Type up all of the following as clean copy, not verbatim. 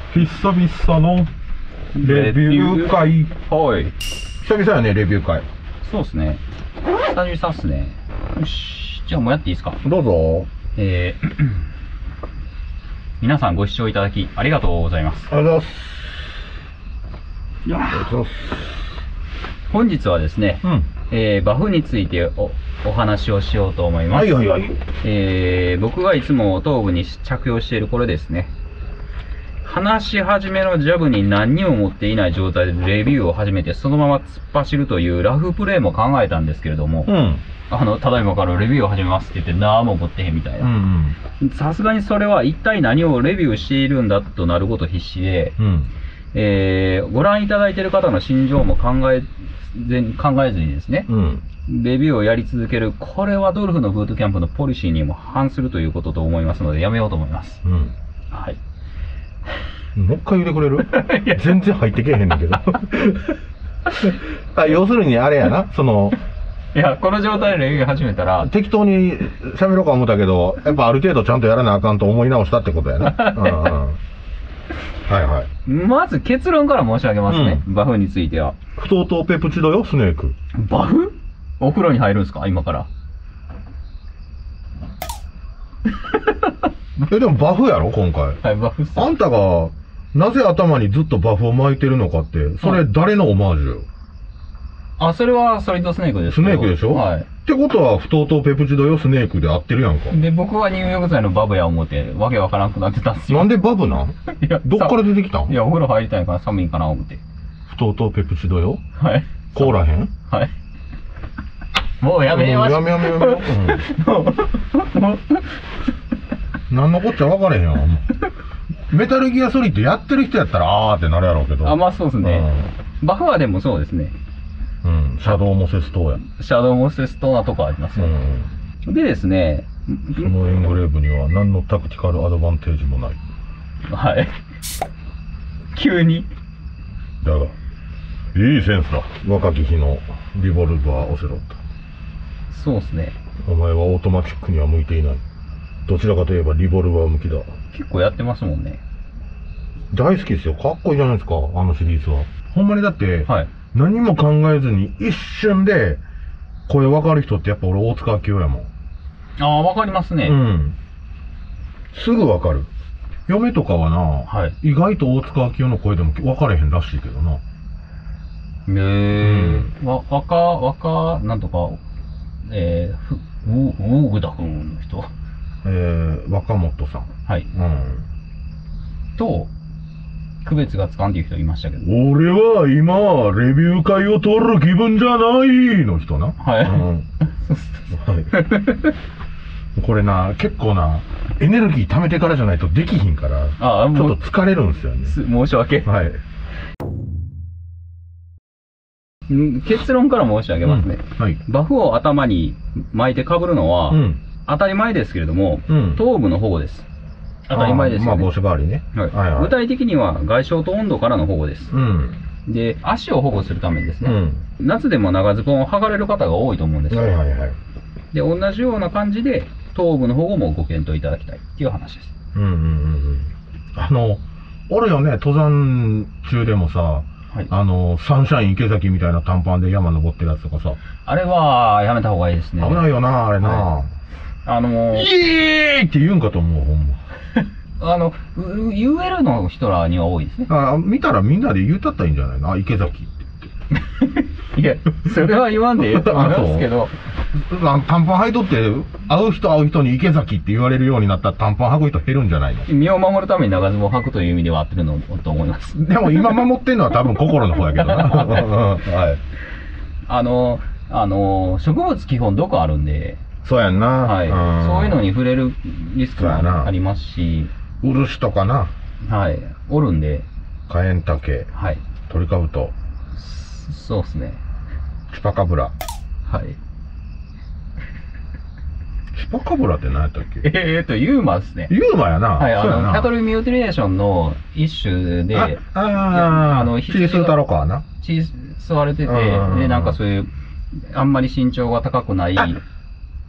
久々のレビュー会。 はい。 久々やね、レビュー会。 そうっすね。久々っすね。よし。じゃあもうやっていいですか。 どうぞ。 皆さんご視聴いただきありがとうございます。 ありがとうございます。 いやありがとうございます。 本日はですね、バフについてお話をしようと思います。 はいはいはい。 僕がいつも頭部に着用しているこれですね。話し始めのジャブに何にも持っていない状態でレビューを始めてそのまま突っ走るというラフプレイも考えたんですけれども、ただいまからレビューを始めますって言って何も持ってへんみたいな。さすがにそれは一体何をレビューしているんだとなること必死で、ご覧いただいている方の心情も考えずにですね、レビューをやり続ける、これはドルフのブートキャンプのポリシーにも反するということと思いますのでやめようと思います。はい。 もう一回言ってくれる？全然入ってけえへんねんけど。要するにあれやな、 いや、この状態でレビュー始めたら適当に喋ろうか思ったけど、やっぱある程度ちゃんとやらなあかんと思い直したってことやな。はいはい。 まず結論から申し上げますね、バフについては。 不当とペプチドよ、スネーク。 バフ？お風呂に入るんですか、今から。 でもバフやろ、今回。 はい、バフっす。 あんたが、なぜ頭にずっとバフを巻いてるのかって、それ誰のオマージュよ。 あ、それはソリッドスネークです。 スネークでしょ？ はい。 ってことは、不当とペプチドよ、スネークで合ってるやんか。 で、僕は入浴剤のバブや思って、わけわからなくなってたんですよ。 なんでバブなん？ いや、 どっから出てきたん？ いや、お風呂入りたいから寒いかな思って。 不当とペプチドよ？ はい。 凍らへん？ はい。もうやめましょう。 やめよう。なんのこっちゃ分かれへんわ。メタルギアソリッドやってる人やったらあーってなるやろうけど。 あ、まあそうですね。バフはでもそうですね。 シャドウモセス島や。 シャドウモセス島なとこありますよ。でですね、 そのエングレーブには何のタクティカルアドバンテージもない。 はい。急に。 だが、いいセンスだ。若き日のリボルバーオセロット。 そうですね。 お前はオートマチックには向いていない。どちらかといえばリボルバー向きだ。 結構やってますもんね。 大好きですよ。かっこいいじゃないですか、あのシリーズは。ほんまにだって、 はい、 何も考えずに一瞬で声分かる人ってやっぱ俺大塚明夫やもん。 ああ、分かりますね。 すぐ分かる。嫁とかはな、意外と大塚明夫の声でも分かれへんらしいけどな。 なんとか、ウォーグダ君の人。 若本さん。 はい。と、区別がつかんでいう人いましたけど。 俺は今、レビュー会を取る気分じゃないの人な。 はい。 これな、結構な、エネルギー貯めてからじゃないとできひんから、ちょっと疲れるんですよね。 申し訳。 はい。 結論から申し上げますね。バフを頭に巻いて被るのは、当たり前ですけれども、頭部の保護です。当たり前ですよね。 まあ帽子代わりね。 具体的には外傷と温度からの保護です。で、足を保護するためにですね、夏でも長ズボンを剥がれる方が多いと思うんですよ。で、同じような感じで、頭部の保護もご検討いただきたいっていう話です。 おるよね、登山中でもさ、サンシャイン池崎みたいな短パンで山登ってるやつとかさ。 あれはやめた方がいいですね。 危ないよな、あれな。イエーイって言うんかと思う、ほんま。 UL の人らには多いですね。 見たらみんなで言うたったらいいんじゃないの？池崎って言って。いや、それは言わんでええと思いますけど。 短パン履いとって、会う人に池崎って言われるようになったら短パン履く人減るんじゃないの？ 身を守るために長ズボンを履くという意味では合ってるのと思います。 でも今守ってんのは多分心の方やけどな。 植物基本毒あるんで。 そうやんな。 はい。そういうのに触れるリスクもありますし。 漆とかな。 はい。おるんで。 カエンタケ。 はい。 トリカブト。 そうっすね。 チュパカブラ。 はい。 チュパカブラって何やったっけ？ ユーマですね。 ユーマやな。 はい。キャトルミューティレーションの一種で、 血吸うたろかな。 血吸われてて、で、なんかそういう、あんまり身長が高くない、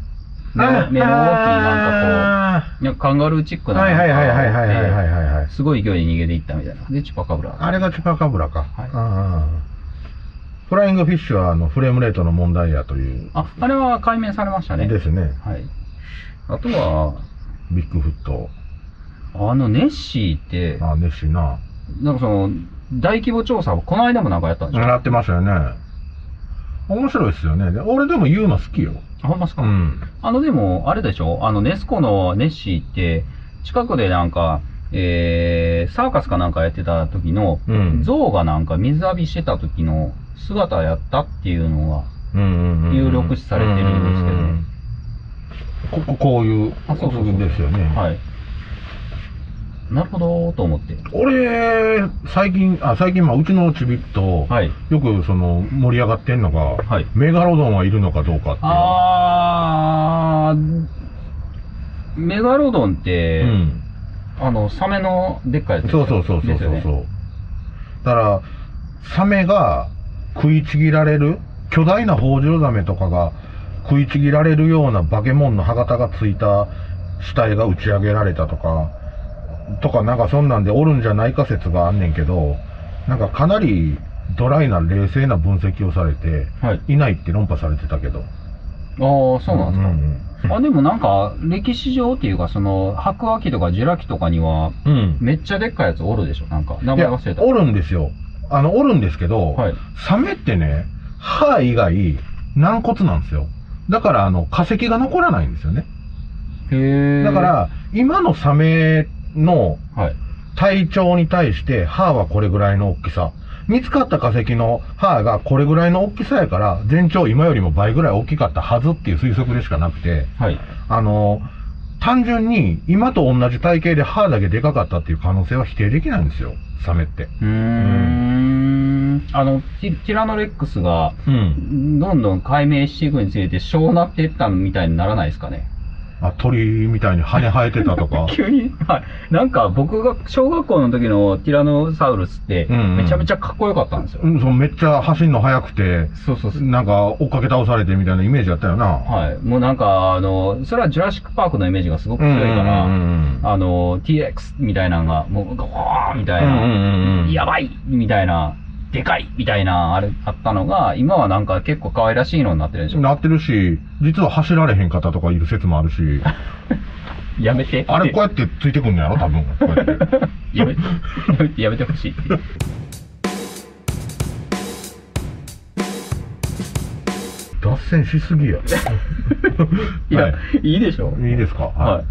目の大きいなんかこう、カンガルーチックななんかがあって、すごい勢いで逃げていったみたいな。で、チュパカブラ。 あれがチュパカブラか。 はい。 フライングフィッシュはフレームレートの問題やという。 あれは解明されましたね。 ですね。 はい。あとは、 ビッグフット。 ネッシーって、 ネッシーな。 なんか大規模調査をこの間もなんかやったんでしょ？ やってましたよね。面白いですよね。俺でもユーマ好きよ。 ほんまっすか？うん。でも、あれでしょ？ネスコのネッシーって、近くでなんか、サーカスかなんかやってた時の、象がなんか水浴びしてた時の姿やったっていうのが、有力視されてるんですけど。 こういうそうですよね。 はい。なるほどと思って。 俺、最近、うちのちびっと、よく盛り上がってんのが、メガロドンはいるのかどうかっていう。 メガロドンって、サメのでっかいやつそう。だから、サメが食いちぎられる、巨大なホウジロザメとかが食いちぎられるようなバケモンの歯型がついた死体が打ち上げられたとかなんかそんなんでおるんじゃないか説があんねんけど、なんかかなりドライな冷静な分析をされて、いないって論破されてたけど。 そうなんですか。でもなんか、歴史上っていうか、白亜紀とかジュラ紀とかには、めっちゃでっかいやつおるでしょ、なんか。名前忘れた。 おるんですよ。おるんですけど、サメってね、歯以外、軟骨なんですよ。だから、化石が残らないんですよね。だから、今のサメの体長に対して歯はこれぐらいの大きさ。見つかった化石の歯がこれぐらいの大きさやから、全長今よりも倍ぐらい大きかったはずっていう推測でしかなくて、単純に今と同じ体型で歯だけでかかったっていう可能性は否定できないんですよ、サメって。 ティラノレックスが、どんどん解明していくにつれて、小なっていったみたいにならないですかね。 鳥みたいに羽生えてたとか。 急に、なんか僕が小学校の時のティラノサウルスって、めちゃめちゃかっこよかったんですよ。 めっちゃ走るの速くて、なんか追っかけ倒されてみたいなイメージだったよな。 もうなんか、それはジュラシックパークのイメージがすごく強いから、T-Rex みたいなのが、もう、ゴーみたいな、やばいみたいな、でかいみたいな、あったのが、今はなんか結構可愛らしいのになってるでしょ。 なってるし、実は走られへん方とかいる説もあるし。 やめて。 あれこうやってついてくんのやろ多分。こうやって。 やめてほしいって。 脱線しすぎや。 いや、いいでしょ。 いいですか。はい。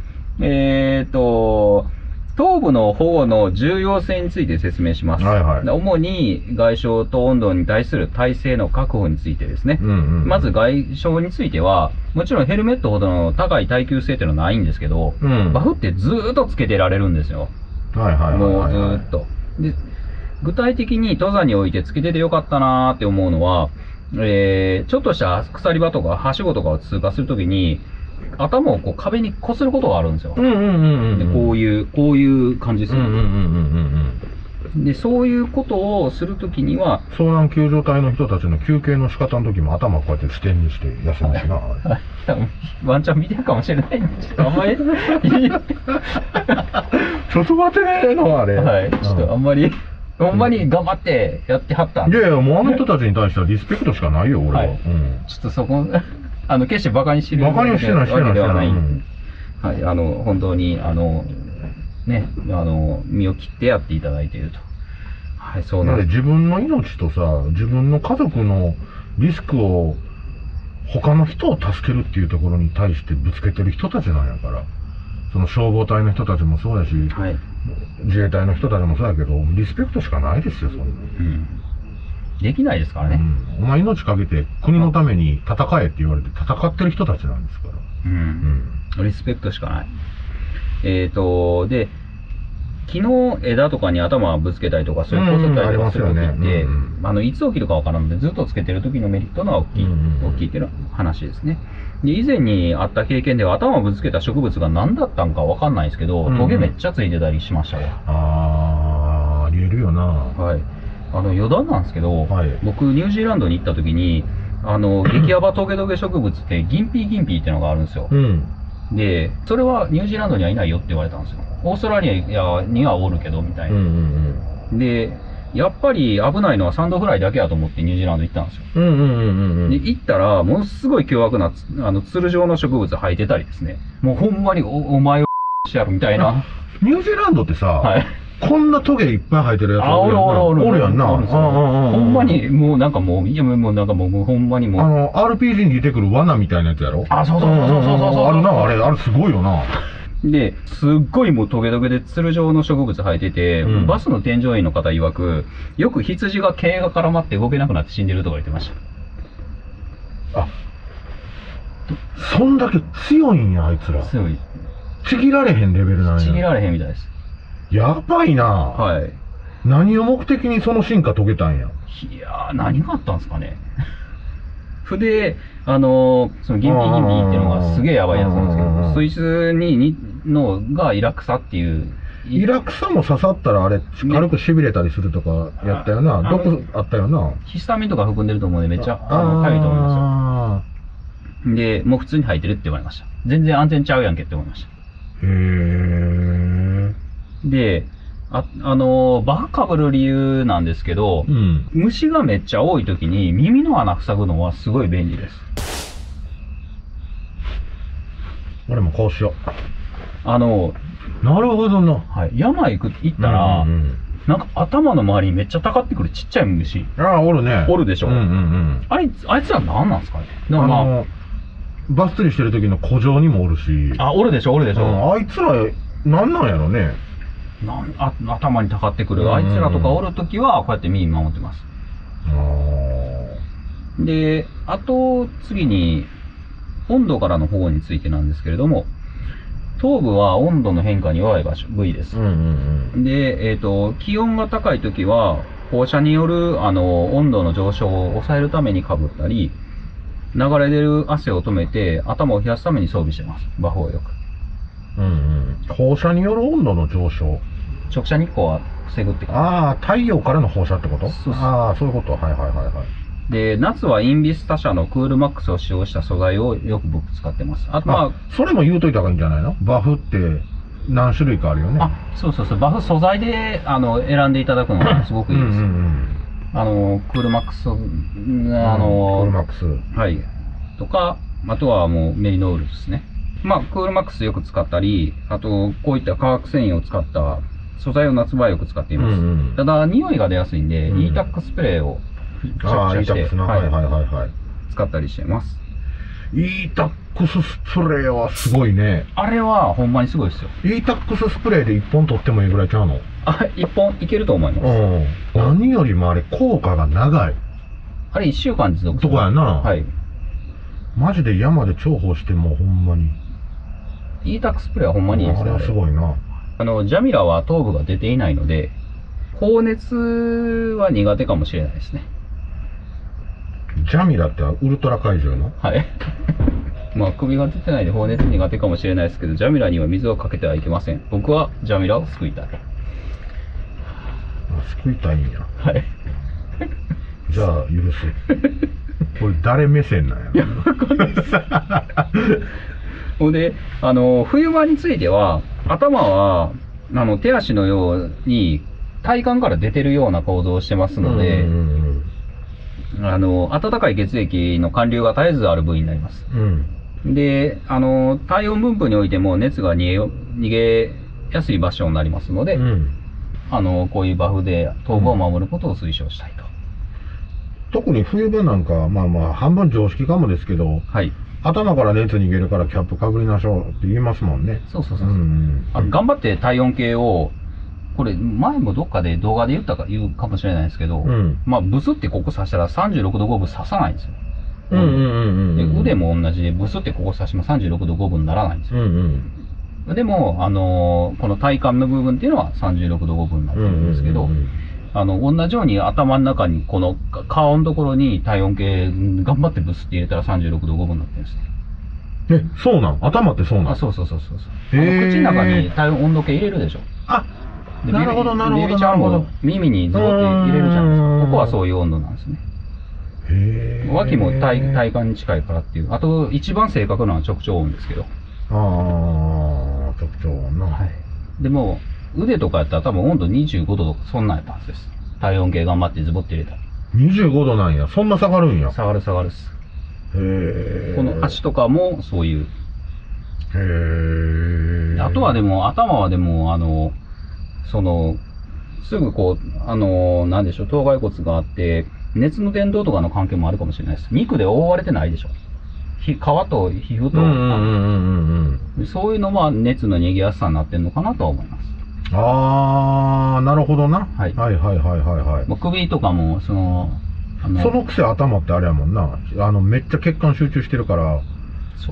頭部の保護の重要性について説明します。主に外傷と温度に対する耐性の確保についてですね。まず外傷については、もちろんヘルメットほどの高い耐久性っていうのはないんですけど、バフってずーっとつけてられるんですよ。もうずーっと。で、具体的に登山においてつけててよかったなーって思うのは、ちょっとした鎖場とかはしごとかを通過するときに、頭をこう壁に擦ることがあるんですよ。こういう感じですよ。で、そういうことをするときには、 遭難救助隊の人たちの休憩の仕方の時も頭をこうやって支点にして休むしな。 多分ワンチャン見てるかもしれないんで、ちょっとあんまり。ちょっと待ってねーの、あれ。 ちょっとあんまり。ほんまに頑張ってやってはったんで。 いやいや、もうあの人たちに対してはリスペクトしかないよ、俺は。 ちょっとそこ、決して馬鹿にしてるわけではないんで。本当に、身を切ってやっていただいていると。そうなんです。 自分の命とさ、自分の家族のリスクを、他の人を助けるっていうところに対してぶつけてる人たちなんやから。その消防隊の人たちもそうやし、自衛隊の人たちもそうやけど、リスペクトしかないですよ、そんな。 できないですからね。 お前命かけて国のために戦えって言われて戦ってる人たちなんですから。 リスペクトしかない。で、木の枝とかに頭をぶつけたりとか、そういうこすったりとかするときって、いつ起きるかわからんので、ずっとつけてる時のメリットが大きいっていう話ですね。で、以前にあった経験では頭をぶつけた植物が何だったんかわかんないですけど、トゲめっちゃついてたりしましたわ。 ありえるよな。 余談なんですけど、僕ニュージーランドに行った時に、 激ヤバトゲトゲ植物ってギンピーっていうのがあるんですよ。で、それはニュージーランドにはいないよって言われたんですよ。オーストラリアにはおるけど、みたいな。で、やっぱり危ないのはサンドフライだけやと思ってニュージーランド行ったんですよ。で、行ったら、ものすごい凶悪な、ツル状の植物生えてたりですね。もうほんまにお前をしてやるみたいな。 ニュージーランドってさ、こんなトゲいっぱい生えてるやつおるやんな。ほんまに、もうなんかもう、ほんまにもう。RPG に出てくる罠みたいなやつやろ？ そう。 あるな、あれすごいよな。 で、すっごいもうトゲトゲでツル状の植物生えてて、バスの添乗員の方曰く、よく羊が毛が絡まって動けなくなって死んでるとか言ってました。 そんだけ強いんや、あいつら。 強い。 ちぎられへんレベルなんや。 ちぎられへんみたいです。 やばいな。 はい。 何を目的にその進化遂げたんや。 いやー、何があったんですかね。で、そのギンピーっていうのがすげえやばいやつなんですけど、そいつのがイラクサっていう。 イラクサも刺さったらあれ、軽く痺れたりするとかやったよな。毒あったよな。 ヒスタミンとか含んでると思うんでめっちゃ痒いと思いますよ。で、もう普通に生えてるって言われました。全然安全ちゃうやんけって思いました。で、バフかぶる理由なんですけど、虫がめっちゃ多い時に耳の穴塞ぐのはすごい便利です。 俺もこうしよう。なるほどな。 はい。山行ったら、なんか頭の周りにめっちゃたかってくるちっちゃい虫。 おるね。 おるでしょ。あいつら何なんですかね。 バス釣りしてる時の古城にもおるし。 おるでしょ。 あいつら、なんなんやろね。 頭にたかってくるあいつらとかおるときはこうやって耳守ってます。で、次に温度からの保護についてなんですけれども、頭部は温度の変化に弱い部位です。で、気温が高いときは放射による温度の上昇を抑えるためにかぶったり、流れ出る汗を止めて頭を冷やすために装備してます。バフをよく。 放射による温度の上昇。 直射日光は防ぐって感じ。太陽からの放射ってこと？そういうこと。はい。 で、夏はインビス他社のクールマックスを使用した素材をよく僕使ってます。 それも言うといた方がいいんじゃないの？バフって何種類かあるよね。 そう。バフ素材で選んでいただくのがすごくいいです。クールマックス、クールマックス。 はい。とか、あとはもうメリノールですね。クールマックスよく使ったり、あと、こういった化学繊維を使った素材を夏場よく使っています。ただ、匂いが出やすいんで、E-TAC スプレーを着射して使ったりしています。 E-TAC スプレーはすごいね。 あれはほんまにすごいですよ。 E-TAC スプレーで1本取ってもいいぐらいちゃうの ？1本いけると思います。 何よりもあれ効果が長い。 あれ1週間持続する。 とかやな。 はい。 マジで山で重宝してもほんまに。 E-TAC スプレーはほんまにいいですね。 あれはすごいな。 ジャミラは頭部が出ていないので、高熱は苦手かもしれないですね。 ジャミラってウルトラ怪獣の？ はい。首が出てないで放熱苦手かもしれないですけど、ジャミラには水をかけてはいけません。僕はジャミラを救いたい。 救いたいんや。 はい。 じゃあ、許す。これ誰目線なんやろ？いや、わかんないです。 ほんで、冬場については、頭は、手足のように、体幹から出てるような構造をしてますので、暖かい血液の寒流が絶えずある部位になります。で、体温分布においても熱が逃げやすい場所になりますので、こういうバフで頭部を守ることを推奨したいと。 特に冬場なんか、半分常識かもですけど、頭から熱逃げるからキャップかぶりましょうって言いますもんね。 そう。頑張って体温計を、これ前もどっかで動画で言うかもしれないですけど、ブスってここ刺したら36度5分刺さないんですよ。で腕も同じで、ブスってここ刺しても36度5分にならないんですよ。でも、この体幹の部分っていうのは36度5分になってるんですけど、同じように頭の中にこの顔のところに体温計頑張ってブスって入れたら36度5分になってるんですね。 そうなん？頭ってそうなん？ そう。口の中に体温度計入れるでしょ。 なるほど。 ベビーちゃんも耳にズボって入れるじゃないですか。ここはそういう温度なんですね。 脇も体幹に近いからっていう。あと、一番正確なのは直腸音ですけど。 ああ、直腸音な。 はい。でも、腕とかやったら多分温度25度とかそんなんやったはずです。体温計頑張ってズボって入れたら。 25度なんや。そんな下がるんや。 下がる下がるっす。 へえ。 この足とかもそういう。 へえ。 あとはでも、頭はでも、すぐこう、なんでしょう、頭蓋骨があって、熱の伝導とかの関係もあるかもしれないです。肉で覆われてないでしょ。皮と皮膚と、そういうのも熱の逃げやすさになってるのかなとは思います。 あー、なるほどな。 はい。 はいはいはいはいはい。 首とかも、 そのくせ頭ってあれやもんな。めっちゃ血管集中してるから、 そう。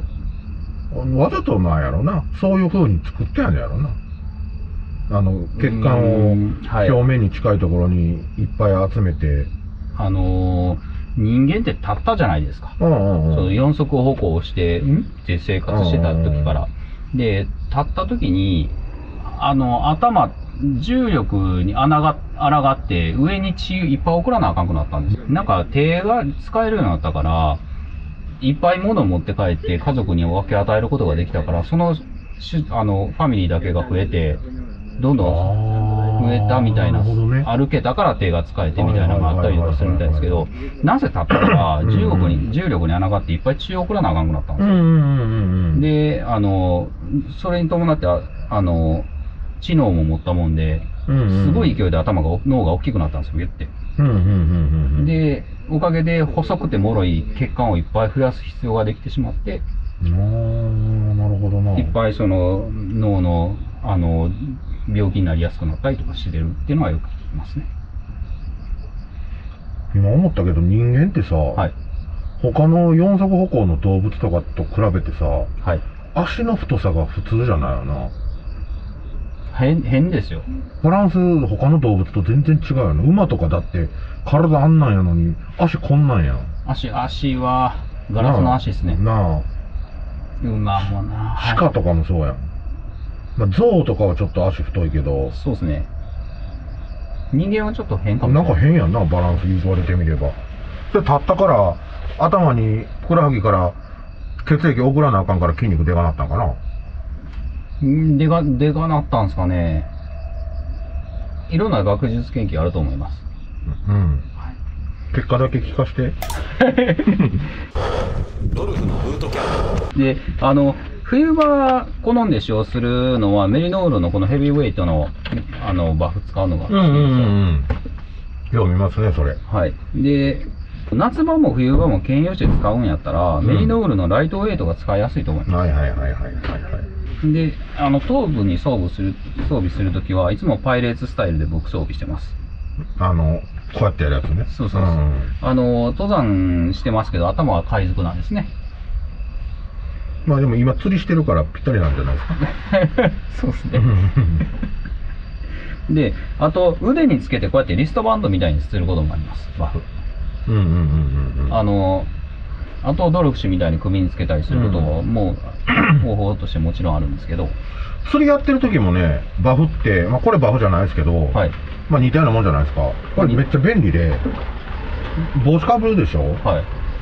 わざとなんやろな。そういう風に作ってやんやろな。血管を表面に近いところにいっぱい集めて。 人間って立ったじゃないですか。その四足歩行をして、って生活してた時から。で、立った時に、頭、重力に抗って、上に血いっぱい送らなあかんくなったんですよ。なんか手が使えるようになったから、いっぱい物を持って帰って家族に分け与えることができたから、ファミリーだけが増えて、どんどん増えたみたいな、歩けたから手が使えてみたいなのがあったりとかするみたいですけど、なぜ立ったら重力に抗っていっぱい血を送らなあかんくなったんですよ。で、それに伴って、知能も持ったもんで、すごい勢いで脳が大きくなったんですよ、言って。で、おかげで細くて脆い血管をいっぱい増やす必要ができてしまって、 なるほどな。 いっぱい脳の、病気になりやすくなったりとかしてるっていうのはよく聞きますね。 今思ったけど人間ってさ、はい、他の四足歩行の動物とかと比べてさ、はい、足の太さが普通じゃないよな。 変ですよ。 バランス他の動物と全然違うよな。馬とかだって体あんなんやのに足こんなんや。 足はガラスの足ですね。 なあ。 馬もな。 鹿とかもそうやん。まあ、象とかはちょっと足太いけど。 そうですね。人間はちょっと変かもしれない。 なんか変やんな、バランス言われてみれば。で、立ったから、頭に、ふくらはぎから血液送らなあかんから筋肉でかなったんかな。 でかなったんすかね。いろんな学術研究あると思います。 結果だけ聞かして。 ドルフのブートキャンプ。で、冬場好んで使用するのはメリノールのこのヘビーウェイトのバフ使うのが好きですよ。よう見ますね、それ。 はい。で、夏場も冬場も兼用して使うんやったら、メリノールのライトウェイトが使いやすいと思います。で、頭部に装備するときはいつもパイレーツスタイルで僕装備してます。 こうやってやるやつね。 そう。登山してますけど、頭は海賊なんですね。 まあでも今釣りしてるからぴったりなんじゃないですか。 そうですね。で、あと腕につけてこうやってリストバンドみたいにすることもあります、バフ。あとドルフシみたいに首につけたりすることも方法としてもちろんあるんですけど。 釣りやってる時もね、バフって、まあこれバフじゃないですけど、はい、まあ似たようなもんじゃないですか。これめっちゃ便利で、帽子かぶるでしょ。はい。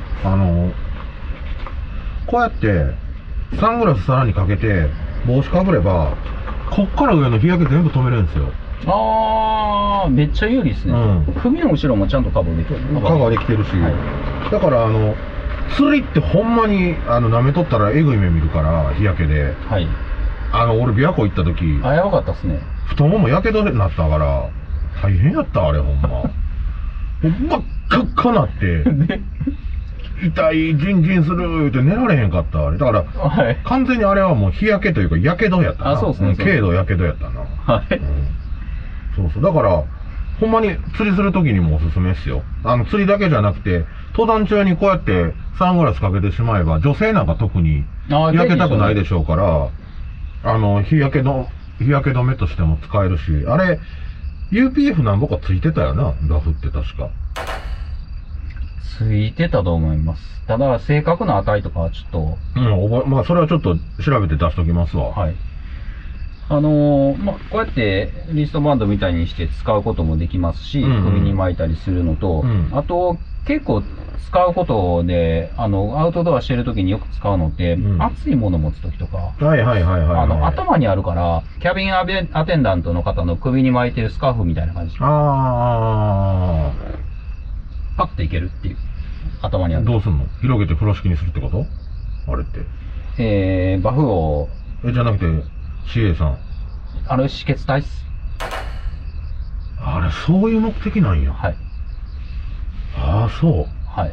こうやって、サングラスさらにかけて帽子かぶればこっから上の日焼け全部止めれるんですよ。 ああ、めっちゃ有利ですね。首の後ろもちゃんとカバーできてる。 カバーできてるし、だから釣りってほんまに舐めとったらえぐい目見るから日焼けで。はい。俺琵琶湖行った時、 やばかったっすね。 太ももやけどになったから大変やったあれほんま。真っ赤っかなって痛い、ジンジンするって寝られへんかったあれだから、はい、完全にあれはもう日焼けというかやけどやったな。 あ、そうですね。 軽度やけどやったな。はい、そうだからほんまに釣りする時にもおすすめですよ。釣りだけじゃなくて登山中にこうやってサングラスかけてしまえば女性なんか特に焼けたくないでしょうから、日焼け止めとしても使えるし、あれ UPF なんぼかついてたよな、バフって確か。 ついてたと思います。ただ、正確な値とかはちょっと。 まあ、それはちょっと調べて出しときますわ。 はい。 こうやってリストバンドみたいにして使うこともできますし、首に巻いたりするのと、あと、結構使うことで、アウトドアしてるときによく使うのって、熱いもの持つときとか、頭にあるから、キャビンアテンダントの方の首に巻いてるスカーフみたいな感じ。パッといけるっていう。頭にある。 どうすんの？広げて風呂敷にするってこと？あれって。 バフを。 じゃなくて、CA さん。 止血体っす。 あれ、そういう目的なんや。 はい。 ああ、そう。 はい。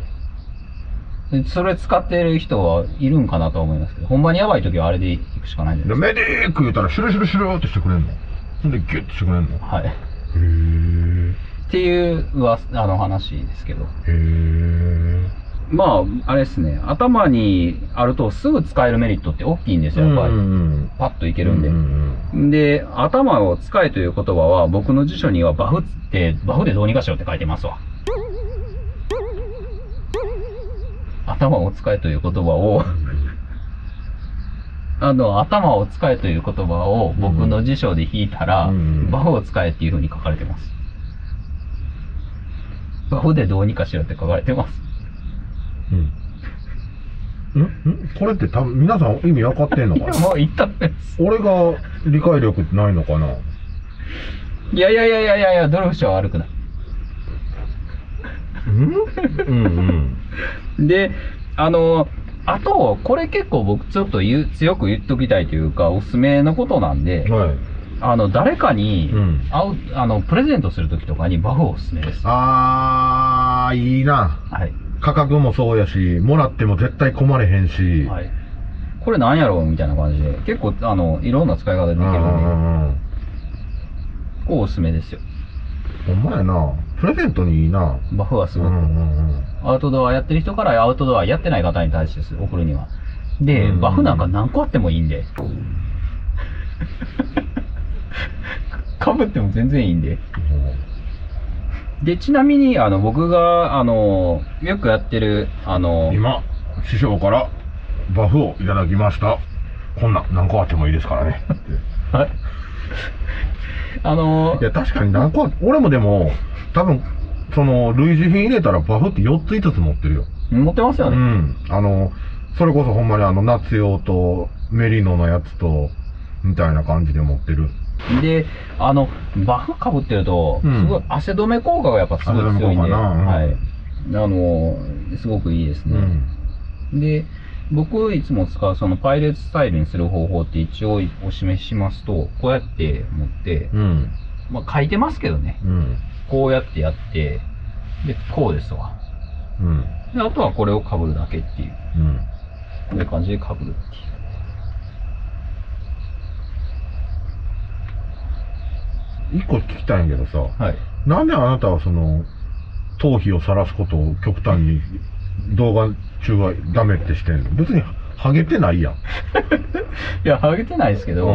それ使ってる人はいるんかなとは思いますけど、ほんまにやばい時はあれで行くしかないんじゃないですか。メディーク言うたら、シュルシュルシュルってしてくれんの？ほんで、ギュッてしてくれんの？ はい。 へー。 っていう話ですけど。 へー。 まあ、あれですね、頭にあるとすぐ使えるメリットって大きいんですよ、やっぱり。パッといけるんで。で、頭を使えという言葉は、僕の辞書にはバフでどうにかしようって書いてますわ。頭を使えという言葉を、頭を使えという言葉を僕の辞書で引いたら、バフを使えっていう風に書かれてます。バフでどうにかしろって書かれてます。 これって多分皆さん意味分かってんのかな？ もう言ったんです。 俺が理解力ないのかな？ いや、ドルフ氏は悪くない。で、あと、これ結構僕ちょっと強く言っときたいというか、おすすめのことなんで、誰かに、プレゼントするときとかにバフをおすすめです。 いいな。 はい。 価格もそうやし、もらっても絶対困れへんし。 はい。これなんやろうみたいな感じで、結構、いろんな使い方できるんで、こうおすすめですよ。 ほんまやな。プレゼントにいいな。 バフはすごく。アウトドアやってる人からアウトドアやってない方に対して送るには。で、バフなんか何個あってもいいんで。かぶっても全然いいんで。で、ちなみに、僕が、よくやってる、 今、師匠からバフをいただきました。こんな何個あってもいいですからね。 はい。 いや、確かに何個俺もでも、多分、類似品入れたらバフって4つ5つ持ってるよ。 持ってますよね。 それこそほんまに夏用と、メリノのやつと、みたいな感じで持ってる。 で、バフかぶってると、すごい汗止め効果がやっぱすごい強いんで、はい。すごくいいですね。で、僕いつも使うそのパイレーツスタイルにする方法って一応お示しますと、こうやって持って、まあ書いてますけどね。こうやってやって、で、こうですわ。で、あとはこれを被るだけっていう。こういう感じで被るっていう。 一個聞きたいんやけどさ、なんであなたは頭皮を晒すことを極端に動画中はダメってしてんの？別にハゲてないやん。いや、ハゲてないですけど、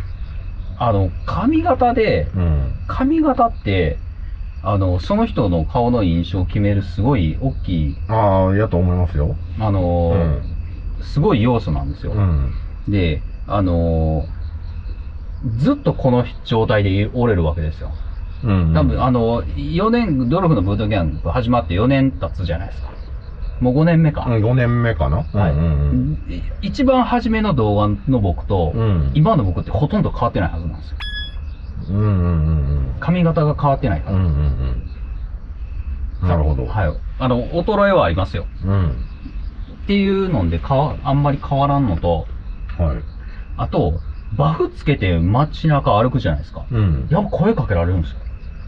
髪型で、髪型って、その人の顔の印象を決めるすごい大きい。 やと思いますよ。 すごい要素なんですよ。で、ずっとこの状態で折れるわけですよ。多分、4年、ドルフのブートキャンプ始まって4年経つじゃないですか。もう5年目か。 5年目かな。 一番初めの動画の僕と、今の僕ってほとんど変わってないはずなんですよ。髪型が変わってないから。 なるほど。 はい。衰えはありますよ。っていうので、あんまり変わらんのと、あと、バフつけて街中歩くじゃないですか。やっぱ声かけられるんですよ。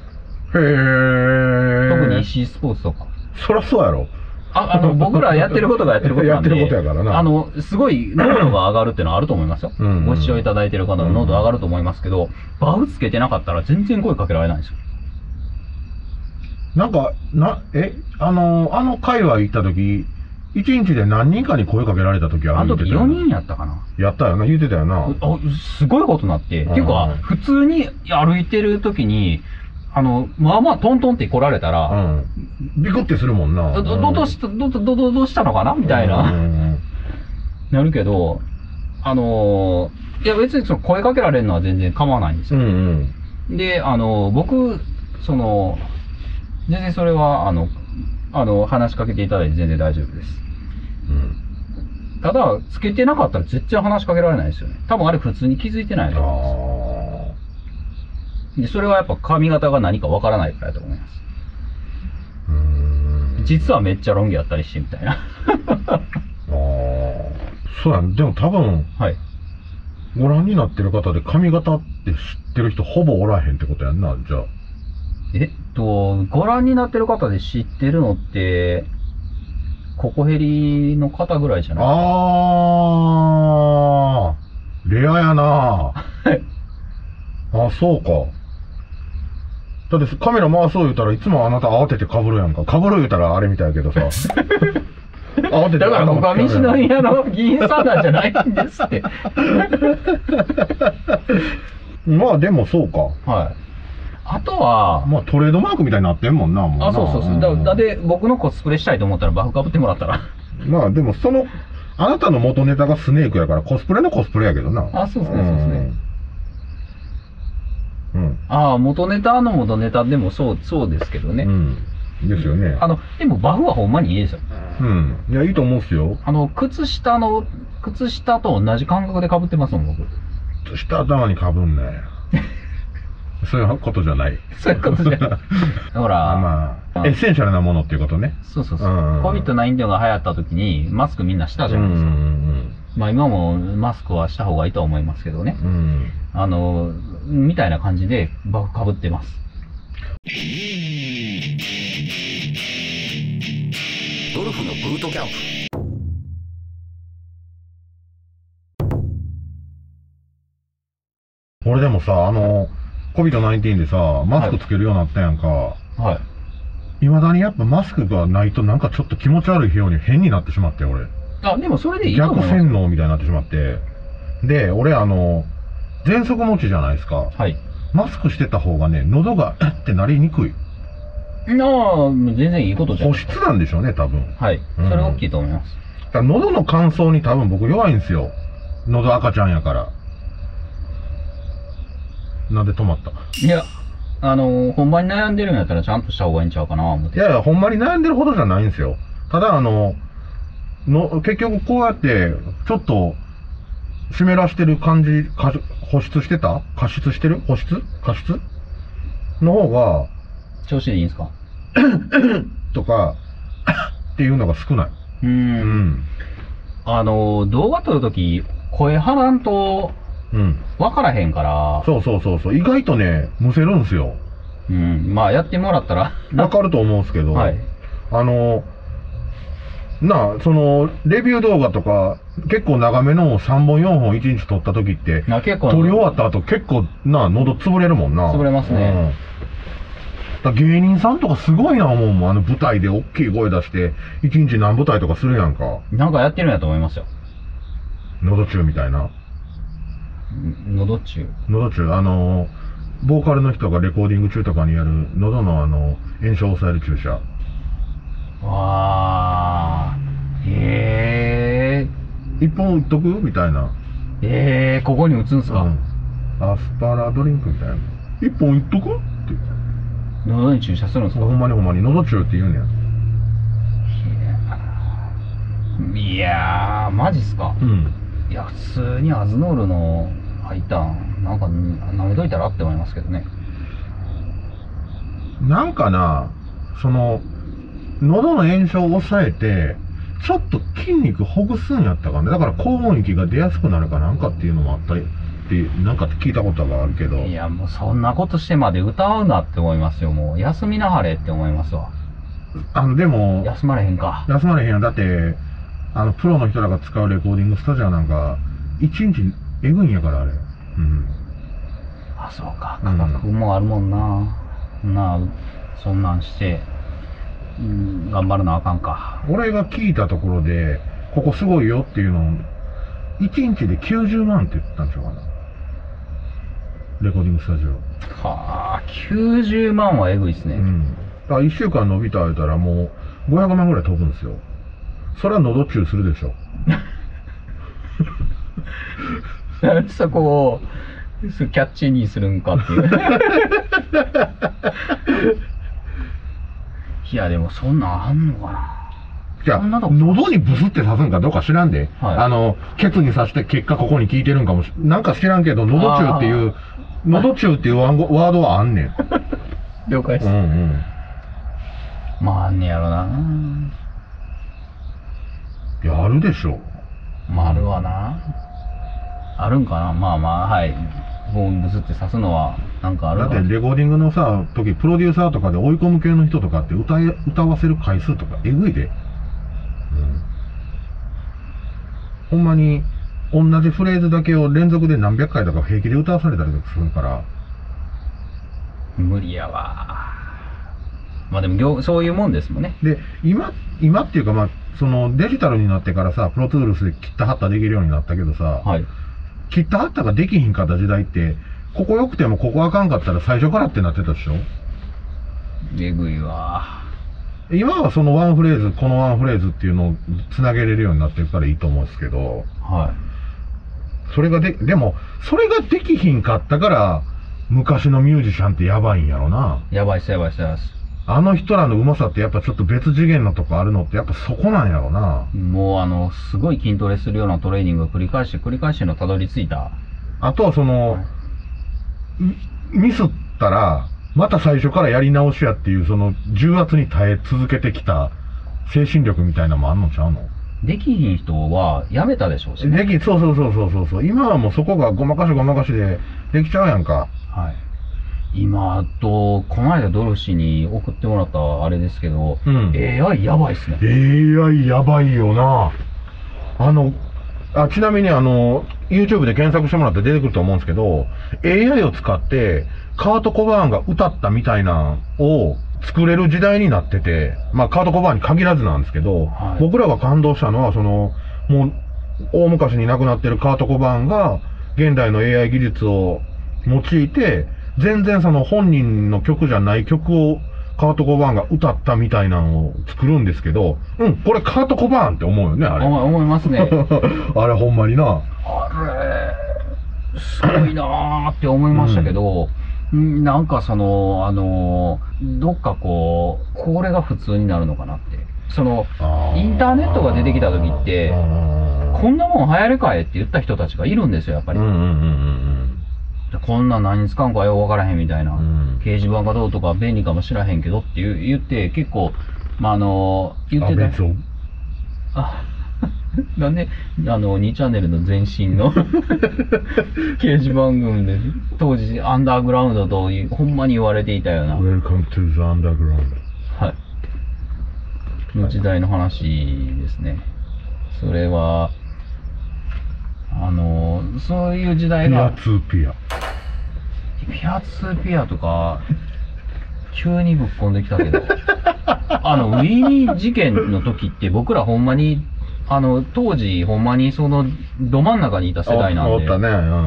特に石井スポーツとか。 そりゃそうやろ。 僕らやってることがやってることなんで。 やってることやからな。 すごい濃度が上がるっていうのはあると思いますよ。ご視聴いただいてる方の濃度上がると思いますけど、バフつけてなかったら全然声かけられないんですよ。 なんか、界隈行った時、1日で何人かに声かけられた時はあの時4人やったかな。 やったよな、言うてたよな。 すごいことになって、結構普通に歩いてる時に、まあまあトントンって来られたら、 ビクってするもんな。 どうしたのかなみたいな。なるけど、 いや別にその声かけられるのは全然構わないんですよ。で、僕、全然それは、話しかけていただいて全然大丈夫です。ただ、つけてなかったら絶対話しかけられないですよね。多分あれ普通に気づいてないと思います。で、それはやっぱ髪型が何かわからないからだと思います。実はめっちゃロン毛やったりしてみたいな。 そうやん。でも多分、はい。ご覧になってる方で髪型って知ってる人ほぼおらへんってことやんな、じゃあ。 ご覧になってる方で知ってるのって、ココヘリの方ぐらいじゃないですか。 レアやなそうか。だってカメラ回そう言うたらいつもあなた慌てて被るやんか。被る言うたらあれみたいやけどさ。 慌ててだから僕は西宮の議員さんなんじゃないんですって。 まあでもそうか。 はい。あとは、 まあトレードマークみたいになってんもんな、もうな。 そう。だって僕のコスプレしたいと思ったらバフかぶってもらったら。 まあでもあなたの元ネタがスネークやからコスプレのコスプレやけどな。 そうですね。元ネタの元ネタでもそうですけどね。 ですよね。 でもバフはほんまにいいですよ。 いや、いいと思うんすよ。 靴下と同じ感覚で被ってますもん、僕。 靴下頭に被んね。そういうことじゃない。 そういうことじゃない。だから、 まあ、エッセンシャルなものっていうことね。 そう。COVID-19 が流行った時に、マスクみんなしたじゃないですか。まあ今もマスクはした方がいいとは思いますけどね。みたいな感じでバフ被ってます。ドルフのブートキャンプ。 俺でもさ、COVID-19 でさ、マスクつけるようになったやんか。はい。未だにやっぱマスクがないとなんかちょっと気持ち悪いように変になってしまって、俺。 でもそれでいいと思う。 逆洗脳みたいになってしまって。で、俺喘息持ちじゃないですか。はい。マスクしてた方がね、喉がってなりにくい。 全然いいことじゃん。 保湿なんでしょうね、多分。 はい。それ大きいと思います。 喉の乾燥に多分僕弱いんですよ。喉赤ちゃんやから。なんで止まった？ いや、ほんまに悩んでるんやったらちゃんとした方がいいんちゃうかな思って。 いや、ほんまに悩んでるほどじゃないんですよ。ただ結局こうやって、ちょっと、湿らしてる感じ、保湿してた？加湿してる？保湿？加湿の方が、 調子でいいんですかとか、っていうのが少ない。 動画撮るとき、声張らんと、わからへんから。 そう。意外とね、むせるんすよ。 まあ、やってもらったら。 わかると思うんすけど、はい。レビュー動画とか、結構長めの3本4本1日撮った時って、撮り終わった後結構喉潰れるもんな。 潰れますね。 芸人さんとかすごいな思うもん。舞台で大きい声出して、1日何舞台とかするやんか。 なんかやってるんやと思いますよ。 喉中みたいな。 喉中、 ボーカルの人がレコーディング中とかにやる喉の炎症を抑える注射。一本打っとくみたいな。 ここに打つんすか？ アスパラドリンクみたいな。一本打っとくって。 喉に注射するんですか？ ほんまに喉中って言うねん。いやー、マジっすか？いや、普通にアズノールの入ったん、なんか舐めといたらって思いますけどね。 なんかな、喉の炎症を抑えて、ちょっと筋肉ほぐすんやったかね。だから高音域が出やすくなるかなんかっていうのもあったりって、なんか聞いたことがあるけど。 いや、もうそんなことしてまで歌うなって思いますよ。もう休みなはれって思いますわ。 でも。 休まれへんか。 休まれへんやん。だって、プロの人らが使うレコーディングスタジオなんか、1日えぐいんやから、あれ。 そうか。価格もあるもんな。そんなんして、頑張らなあかんか。 俺が聞いたところで、ここすごいよっていうのを、1日で90万って言ってたんちゃうかな。レコーディングスタジオ。 90万はえぐいっすね。 だから1週間伸びた言うたらもう500万ぐらい飛ぶんですよ。それは喉中するでしょ。 そこをキャッチにするんかっていう。いや、でもそんなんあんのかな。 じゃあ、喉にブスって刺すんかどうか知らんで、はい、ケツに刺して結果ここに効いてるんかもなんか知らんけど、喉中っていうワードはあんねん。 了解です。うんうん。まあ、あんねやろな。 いや、あるでしょ。 まあ、あるわな。あるんかな。まあまあ、はい。ブスって刺すのは、なんかあるわ。 だって、レコーディングのさ、時、プロデューサーとかで追い込む系の人とかって歌わせる回数とか、えぐいで。うん。ほんまに、同じフレーズだけを連続で何百回とか平気で歌わされたりとかするから。 無理やわ。まあでも、そういうもんですもんね。 で、今っていうか、まあ、そのデジタルになってからさ、プロトゥールスで切った貼ったできるようになったけどさ、はい、切った貼ったができひんかった時代って、ここ良くてもここあかんかったら最初からってなってたでしょ。 えぐいわ。 今はそのワンフレーズ、このワンフレーズっていうのをつなげれるようになってるからいいと思うんですけど、はい。でも、それができひんかったから、昔のミュージシャンってやばいんやろな。 やばいっす、やばいっす、やばいっす。 あの人らのうまさってやっぱちょっと別次元のとこあるのってやっぱそこなんやろな。 もうすごい筋トレするようなトレーニングを繰り返してのたどり着いた。 あとははい、ミスったら、また最初からやり直しやっていうその重圧に耐え続けてきた精神力みたいなのもあんのちゃうの？ できひん人はやめたでしょうしね。 そう。今はもうそこがごまかしでできちゃうやんか。はい。 今この間ドルシーに送ってもらったあれですけど、うん、AI やばいっすね。 AI やばいよな。ちなみにYouTube で検索してもらって出てくると思うんですけど、AI を使ってカート・コバーンが歌ったみたいなのを作れる時代になってて、まあカート・コバーンに限らずなんですけど、はい、僕らが感動したのはもう大昔に亡くなってるカート・コバーンが現代の AI 技術を用いて、全然本人の曲じゃない曲をカート・コバーンが歌ったみたいなのを作るんですけど、これカート・コバーンって思うよね、あれ。 思いますね。 あれほんまにな。 あれ、すごいなーって思いましたけど、なんかどっかこれが普通になるのかなって。インターネットが出てきた時って、こんなもん流行るかいって言った人たちがいるんですよ、やっぱり。こんなん何に使うんかよう分からへんみたいな、掲示板がどうとか便利かもしらへんけどって言って結構、まあ言ってた。なんで2チャンネルの前身の掲示板群で当時アンダーグラウンドとほんまに言われていたような Welcome to the underground はいの時代の話ですね。それはそういう時代がピア2ピア 2ピアとか急にぶっこんできたけどウィーニー事件の時って僕らほんまに当時ほんまにど真ん中にいた世代なんで。 おったね、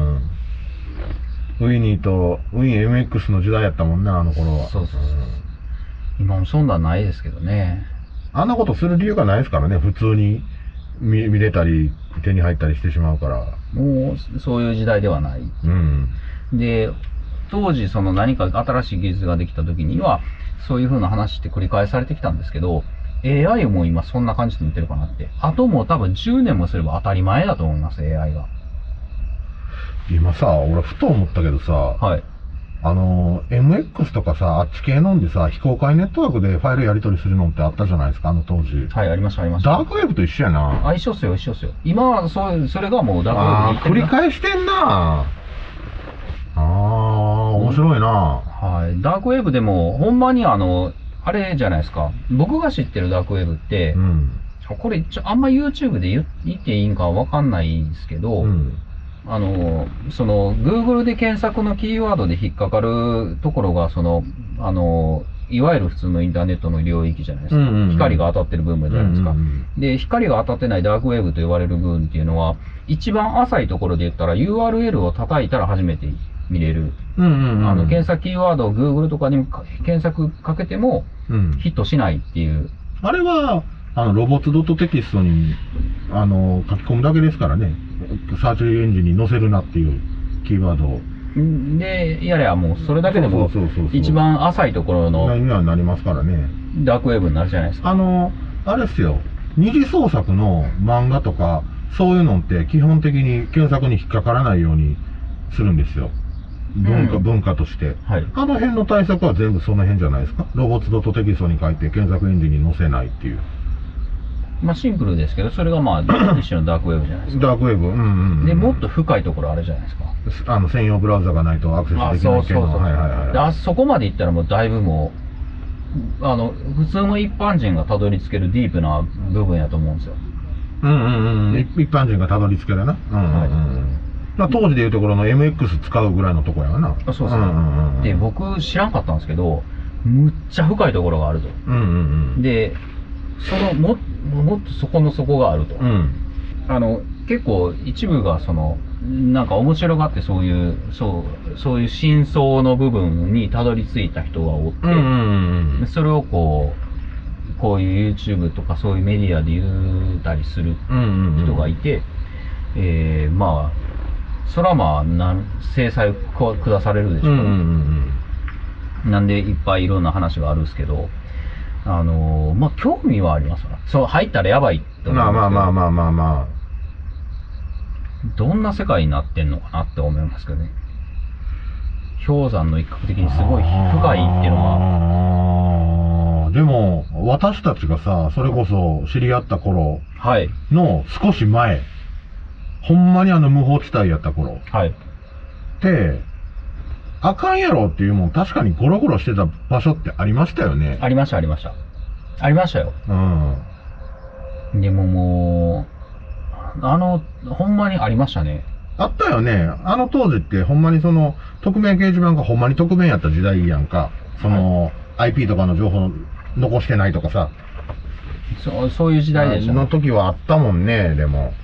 ウィニーとウィーン MX の時代やったもんね、あの頃は。 そう、今もそんなんないですけどね。 あんなことする理由がないですからね、普通に見れたり手に入ったりしてしまうから。 もうそういう時代ではない。で当時何か新しい技術ができた時にはそういう風な話って繰り返されてきたんですけど、 AI も今そんな感じで見てるかなって。あともう多分10年もすれば当たり前だと思います、 AI が。 今さ、俺ふと思ったけどさ、はい、MX とかさ、あっち系のんでさ、非公開ネットワークでファイルやり取りするのってあったじゃないですか、当時。 はい、ありました、ありました。 ダークウェブと一緒やな。 一緒っすよ、一緒っすよ。今はそれがもうダークウェブに繰り返してんな。面白いな。 はい。ダークウェブでも、ほんまにあれじゃないですか。僕が知ってるダークウェブって、これあんま YouTube で言っていいんかわかんないんですけど、Google で検索のキーワードで引っかかるところが、いわゆる普通のインターネットの領域じゃないですか。光が当たってる部分じゃないですか。で、光が当たってないダークウェブと言われる部分っていうのは、一番浅いところで言ったら URL を叩いたら初めて見れる。検索キーワードを Google とかにも検索かけてもヒットしないっていう。 あれはロボットテキストに、書き込むだけですからね。サーチエンジンに載せるなっていうキーワードを。 で、やればもうそれだけでも、一番浅いところの、 にはなりますからね。 ダークウェブになるじゃないですか。 あれっすよ。二次創作の漫画とか、そういうのって基本的に検索に引っかからないようにするんですよ。文化として。はい。あの辺の対策は全部その辺じゃないですか。ロボットテキストに書いて検索エンジンに載せないっていう。 まあシンプルですけど、それがまあ一種のダークウェブじゃないですか。 ダークウェブ。 で、もっと深いところあるじゃないですか。 専用ブラウザがないとアクセスできない系の。 そこまでいったらもうだいぶもう、普通の一般人がたどり着けるディープな部分やと思うんですよ。 一般人がたどり着けるな。当時でいうところの MX 使うぐらいのとこやがな。 そうそう。で、僕知らんかったんですけど、むっちゃ深いところがあると。で、もっとそこの底があると。結構一部がなんか面白がってそういう真相の部分にたどり着いた人がおって、それをこういう YouTube とかそういうメディアで言ったりする人がいて、まあ、それはまあ、制裁を下されるでしょう。なんでいっぱいいろんな話があるんですけど、まあ、興味はありますわ。入ったらやばいって思うんですけど。まあ。どんな世界になってんのかなって思いますけどね。氷山の一角的にすごい深いっていうのは。 でも、私たちがさ、それこそ知り合った頃の少し前、ほんまに無法地帯やった頃。って、あかんやろっていうもん、確かにゴロゴロしてた場所ってありましたよね。 ありましたよ。でももう、ほんまにありましたね。 あったよね。当時ってほんまに匿名掲示板がほんまに匿名やった時代やんか。IP とかの情報残してないとかさ。 そういう時代でしたね。 の時はあったもんね、でも。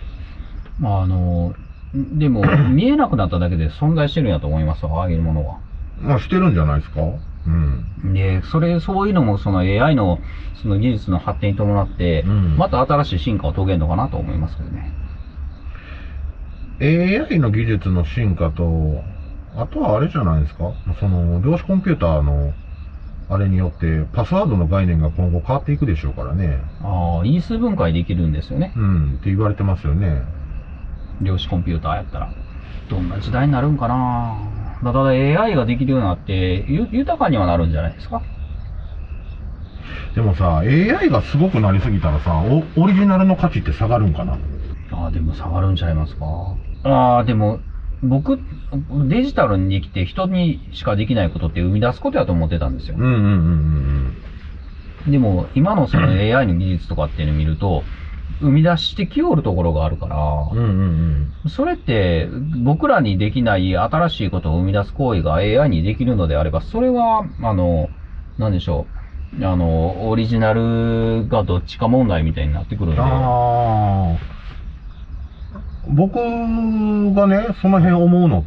でも、見えなくなっただけで存在してるんやと思いますわ、ああいうものは。 まあ、してるんじゃないですか。 で、そういうのもAI の技術の発展に伴って、また新しい進化を遂げるのかなと思いますけどね。 AI の技術の進化と、あとはあれじゃないですか。量子コンピューターの、あれによって、パスワードの概念が今後変わっていくでしょうからね。 因数分解できるんですよね。 って言われてますよね。 量子コンピューターやったら。どんな時代になるんかな。ただ AI ができるようになって、豊かにはなるんじゃないですか。 でもさ、AI がすごくなりすぎたらさ、オリジナルの価値って下がるんかな。 でも下がるんちゃいますか。でも、僕、デジタルに生きて人にしかできないことって生み出すことやと思ってたんですよ。でも、今のAI の技術とかっていうのを見ると、生み出してきおるところがあるから、それって僕らにできない新しいことを生み出す行為が AI にできるのであれば、それは、なんでしょう、オリジナルがどっちか問題みたいになってくるんで。 僕がね、その辺思うのって、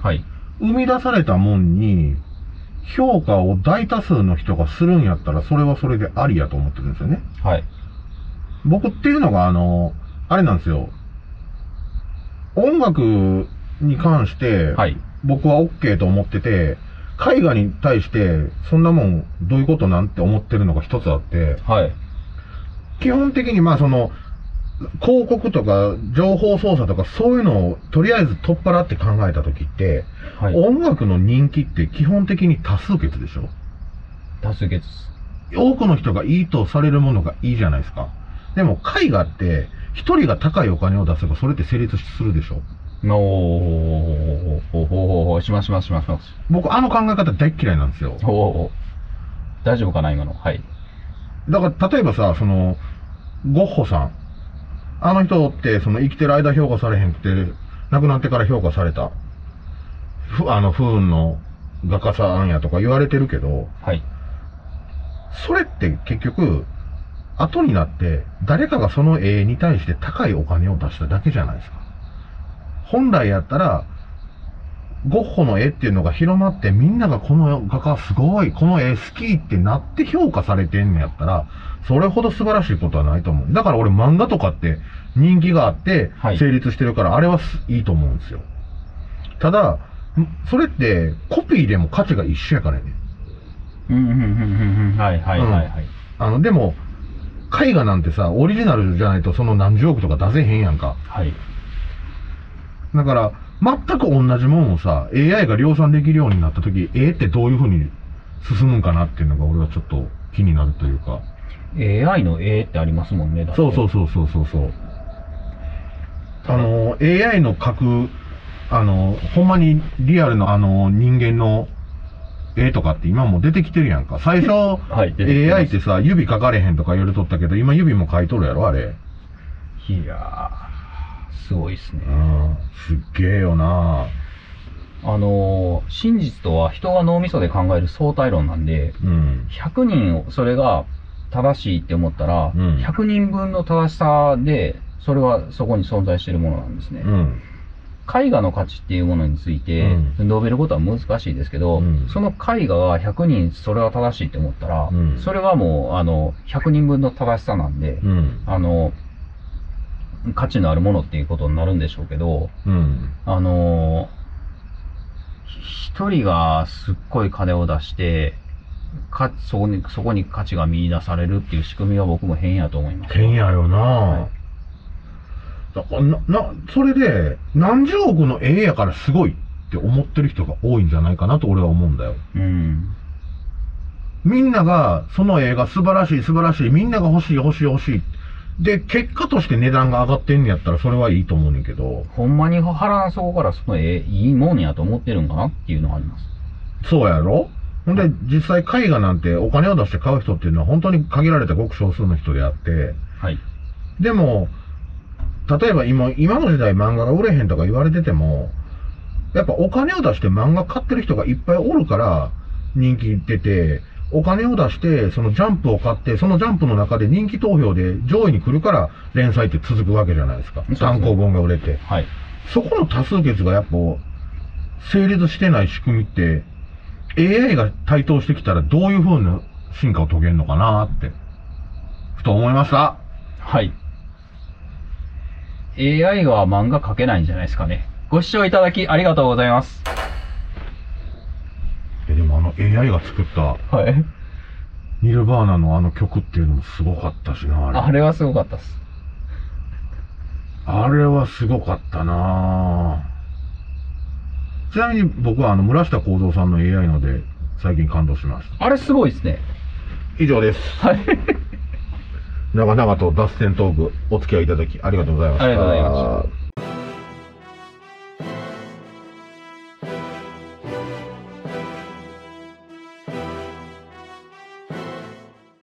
生み出されたもんに、評価を大多数の人がするんやったら、それはそれでありやと思ってるんですよね。僕っていうのが、あれなんですよ。音楽に関して、僕は OK と思ってて、絵画に対して、そんなもん、どういうことなんて思ってるのが一つあって、基本的に広告とか情報操作とかそういうのをとりあえず取っ払って考えたときって、音楽の人気って基本的に多数決でしょ？ 多数決。 多くの人がいいとされるものがいいじゃないですか。でも絵画って一人が高いお金を出せばそれって成立するでしょ？ します。 僕考え方大嫌いなんですよ。 大丈夫かな今の。 だから例えばさ、ゴッホさん。あの人って生きてる間評価されへんくて、亡くなってから評価された。不運の画家さんやとか言われてるけど、それって結局、後になって誰かがその絵に対して高いお金を出しただけじゃないですか。本来やったら、 ゴッホの絵っていうのが広まって、みんながこの画家すごい、この絵好きってなって評価されてんのやったら、それほど素晴らしいことはないと思う。だから俺漫画とかって人気があって成立してるから、あれはいいと思うんですよ。ただ、それってコピーでも価値が一緒やからね。 はいはいはいはい。 でも、絵画なんてさ、オリジナルじゃないとその何十億とか出せへんやんか。 はい。 だから、全く同じもんをさ、AI が量産できるようになったとき、ってどういう風に進むんかなっていうのが俺はちょっと気になるというか。 AI のってありますもんね、だって。 そう。AI の描く、ほんまにリアルの人間の絵とかって今も出てきてるやんか。最初、はい、AI ってさ、指描かれへんとか言われとったけど、今指も描いとるやろ、あれ。 いやー、すごいっすね。 すっげえよな。 真実とは人が脳みそで考える相対論なんで、100人それが正しいって思ったら、100人分の正しさで、それはそこに存在しているものなんですね。絵画の価値っていうものについて、述べることは難しいですけど、その絵画が100人それは正しいって思ったら、それはもう、100人分の正しさなんで、価値のあるものっていうことになるんでしょうけど、一人がすっごい金を出して、そこに価値が見出されるっていう仕組みは僕も変やと思います。 変やよな、はい、だからそれで、何十億の絵やからすごいって思ってる人が多いんじゃないかなと俺は思うんだよ。みんなが、その絵が素晴らしい、みんなが欲しい。で、結果として値段が上がってんねやったらそれはいいと思うねんけど。 ほんまに腹の底からその絵いいもんやと思ってるんかなっていうのがあります。 そうやろ？ほんで、実際絵画なんてお金を出して買う人っていうのは本当に限られたごく少数の人であって、 はい。 でも、例えば今の時代漫画が売れへんとか言われてても、やっぱお金を出して漫画買ってる人がいっぱいおるから人気出て、お金を出して、そのジャンプを買って、そのジャンプの中で人気投票で上位に来るから連載って続くわけじゃないですか。単行本が売れて。 はい。 そこの多数決がやっぱ成立してない仕組みって、AI が台頭してきたらどういう風な進化を遂げるのかなって、ふと思いました。 はい。AI は漫画描けないんじゃないですかね。ご視聴いただきありがとうございます。 でもAI が作った、 はい。 ニルバーナの曲っていうのもすごかったしな、 あれはすごかったっす。 あれはすごかったな。ちなみに僕は村下幸三さんの AI ので最近感動しました。 あれすごいですね。 以上です。 はい。 長々と脱線トークお付き合いいただきありがとうございました。 ありがとうございました。